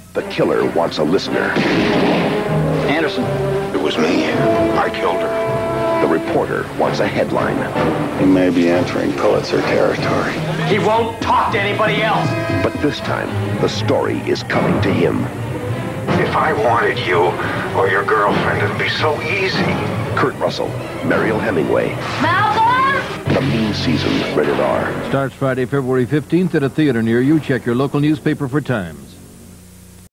The killer wants a listener. Anderson. It was me. I killed her. The reporter wants a headline. He may be entering Pulitzer territory. He won't talk to anybody else. But this time, the story is coming to him. If I wanted you or your girlfriend, it'd be so easy. Kurt Russell, Mariel Hemingway. Malcolm! The Mean Season, rated R. Starts Friday, February 15th at a theater near you. Check your local newspaper for times.